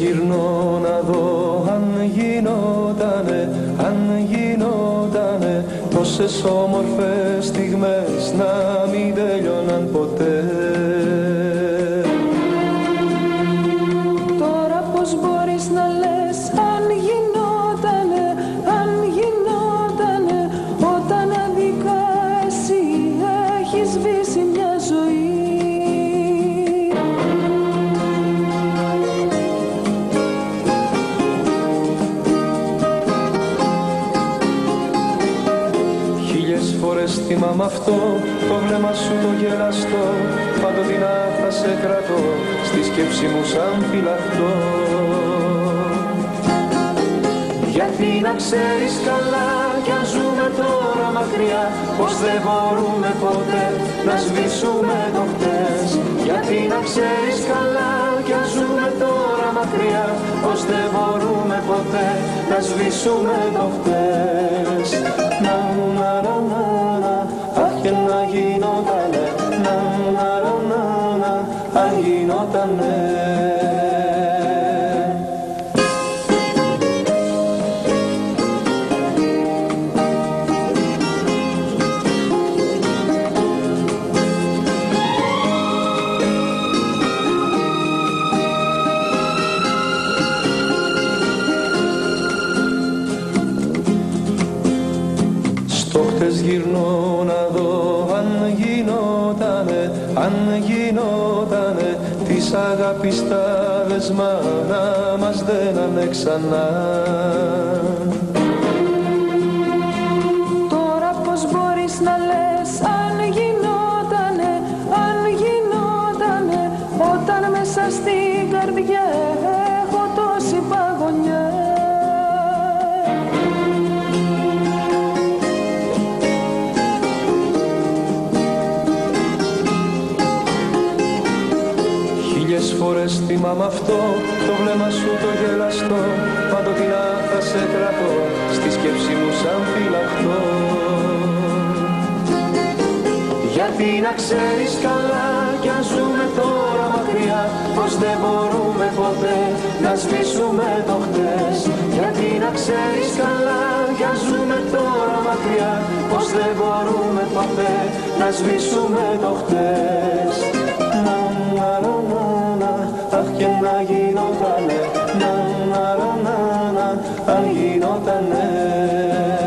γυρνώ να δω αν γινότανε τόσες όμορφες στιγμές να μην τελειώναν ποτέ. Τώρα πως μπορείς να λες αν γινότανε όταν αδικά εσύ έχεις σβήσει μια ζωή. Φορές θυμάμαι αυτό, το βλέμμα σου το γελαστό, παντοτινά θα σε κρατώ, στη σκέψη μου σαν φυλαχτό. Γιατί να ξέρεις καλά κι αν ζούμε τώρα μακριά, πως δεν μπορούμε ποτέ να σβήσουμε το χτες. Γιατί να ξέρεις καλά κι αν ζούμε τώρα μακριά, πως δεν μπορούμε ποτέ να σβήσουμε το χτες. Αχ και να γινότανε, αν γινότανε. Γυρνώ να δω αν γινότανε της αγάπης τα δεσμά να μας δένανε ξανά. Τώρα πως μπορείς να λες αν γινότανε όταν μέσα στην καρδιά έχω τόση παγωνιά. Φορές θυμάμαι αυτό, το βλέμμα σου το γελαστό, παντοτινά θα σε κρατώ, στη σκέψη μου σαν φυλαχτό. Γιατί να ξέρεις καλά κι αν ζούμε τώρα μακριά, πως δεν μπορούμε ποτέ να σβήσουμε το χτες. Γιατί να ξέρεις καλά κι αν ζούμε τώρα μακριά, πως δεν μπορούμε ποτέ να σβήσουμε το χτες. Αχ και να γινότανε, αν γινότανε.